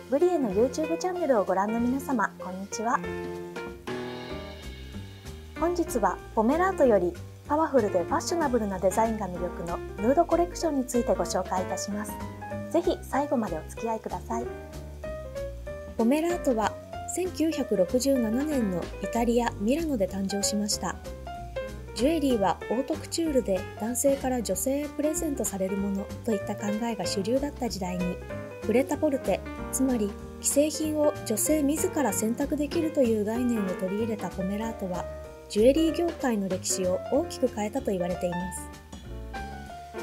ブリエの YouTube チャンネルをご覧の皆様、こんにちは。本日はポメラートよりパワフルでファッショナブルなデザインが魅力のヌードコレクションについてご紹介いたします。ぜひ最後までお付き合いください。ポメラートは1967年のイタリア・ミラノで誕生しました。ジュエリーはオートクチュールで男性から女性へプレゼントされるものといった考えが主流だった時代に、プレタポルテ、つまり既製品を女性自ら選択できるという概念を取り入れたポメラートは、ジュエリー業界の歴史を大きく変えたと言われています。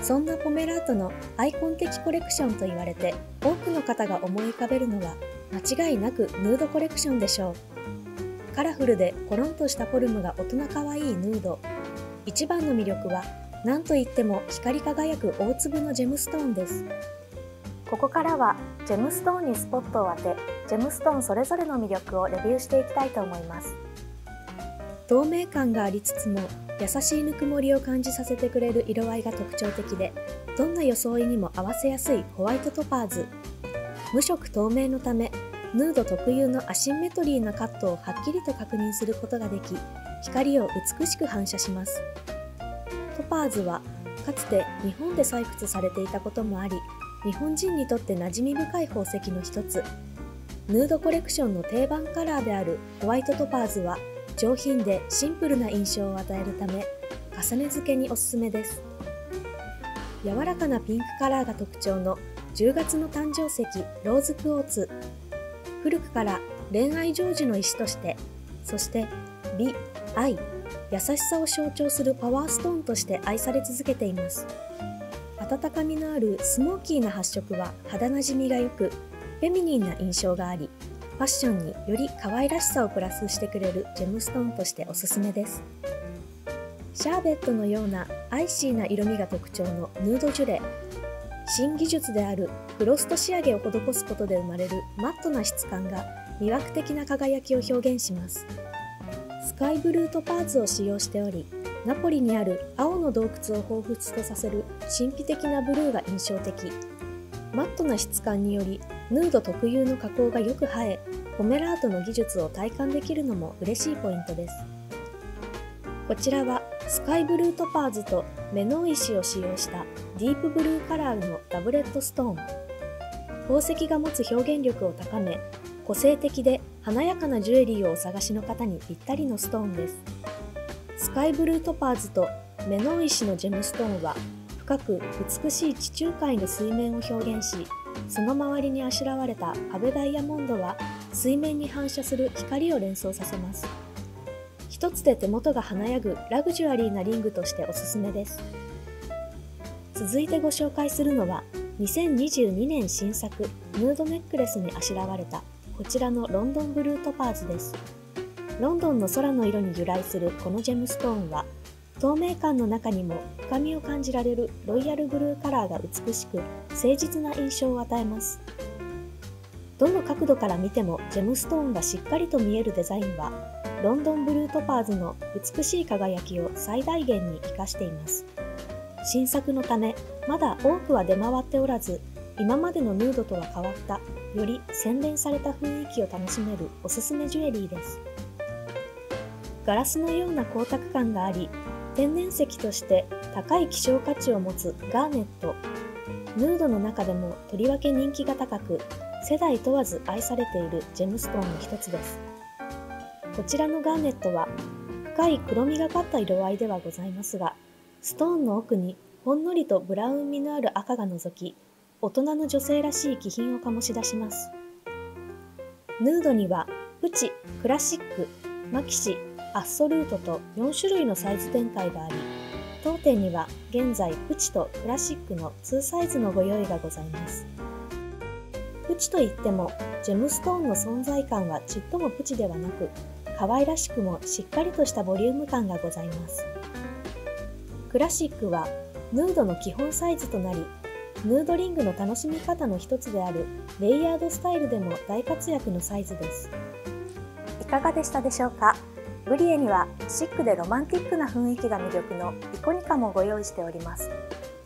そんなポメラートのアイコン的コレクションと言われて、多くの方が思い浮かべるのは間違いなくヌードコレクションでしょう。カラフルでコロンとしたフォルムが大人かわいいヌード。一番の魅力は何といっても光り輝く大粒のジェムストーンです。ここからはジェムストーンにスポットを当て、ジェムストーンそれぞれの魅力をレビューしていきたいと思います。透明感がありつつも優しいぬくもりを感じさせてくれる色合いが特徴的で、どんな装いにも合わせやすいホワイトトパーズ。無色透明のため、ヌード特有のアシンメトリーなカットをはっきりと確認することができ、光を美しく反射します。トパーズはかつて日本で採掘されていたこともあり、日本人にとって馴染み深い宝石の一つ。ヌードコレクションの定番カラーであるホワイトトパーズは上品でシンプルな印象を与えるため、重ね付けにおすすめです。柔らかなピンクカラーが特徴の10月の誕生石ローズクォーツ。古くから恋愛成就の石として、そして美、愛、優しさを象徴するパワーストーンとして愛され続けています。温かみのあるスモーキーな発色は肌なじみが良く、フェミニンな印象があり、ファッションにより可愛らしさをプラスしてくれるジェムストーンとしておすすめです。シャーベットのようなアイシーな色味が特徴のヌードジュレ。新技術であるフロスト仕上げを施すことで生まれるマットな質感が魅惑的な輝きを表現します。スカイブルートパーツを使用しており、ナポリにある青の洞窟を彷彿とさせる神秘的なブルーが印象的。マットな質感によりヌード特有の加工がよく映え、ポメラートの技術を体感できるのも嬉しいポイントです。こちらはスカイブルートパーズとメノウ石を使用したディープブルーカラーのダブレットストーン。宝石が持つ表現力を高め、個性的で華やかなジュエリーをお探しの方にぴったりのストーンです。スカイブルートパーズとメノウ石のジェムストーンは深く美しい地中海の水面を表現し、その周りにあしらわれたパベダイヤモンドは水面に反射する光を連想させます。一つで手元が華やぐラグジュアリーなリングとしておすすめです。続いてご紹介するのは2022年新作ヌードネックレスにあしらわれたこちらのロンドンブルートパーズです。ロンドンの空の色に由来するこのジェムストーンは、透明感の中にも深みを感じられるロイヤルブルーカラーが美しく誠実な印象を与えます。どの角度から見てもジェムストーンがしっかりと見えるデザインは、ロンドンブルートパーズの美しい輝きを最大限に生かしています。新作のためまだ多くは出回っておらず、今までのヌードとは変わったより洗練された雰囲気を楽しめるおすすめジュエリーです。ガラスのような光沢感があり、天然石として高い希少価値を持つガーネット。ヌードの中でもとりわけ人気が高く、世代問わず愛されているジェムストーンの一つです。こちらのガーネットは深い黒みがかった色合いではございますが、ストーンの奥にほんのりとブラウン味のある赤が覗き、大人の女性らしい気品を醸し出します。ヌードにはプチ、クラシック、マキシ、アッソルートと4種類のサイズ展開があり、当店には現在プチとクラシックの2サイズのご用意がございます。プチといってもジェムストーンの存在感はちっともプチではなく、可愛らしくもしっかりとしたボリューム感がございます。クラシックはヌードの基本サイズとなり、ヌードリングの楽しみ方の一つであるレイヤードスタイルでも大活躍のサイズです。いかがでしたでしょうか。ブリエにはシックでロマンティックな雰囲気が魅力のイコニカもご用意しております。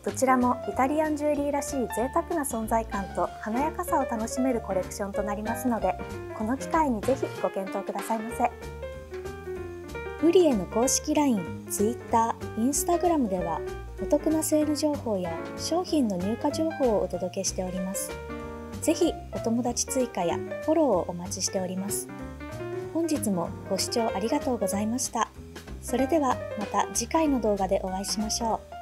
どちらもイタリアンジュエリーらしい贅沢な存在感と華やかさを楽しめるコレクションとなりますので、この機会にぜひご検討くださいませ。ウリエの公式 LINE、Twitter、Instagram ではお得なセール情報や商品の入荷情報をお届けしております。ぜひお友達追加やフォローをお待ちしております。本日もご視聴ありがとうございました。それではまた次回の動画でお会いしましょう。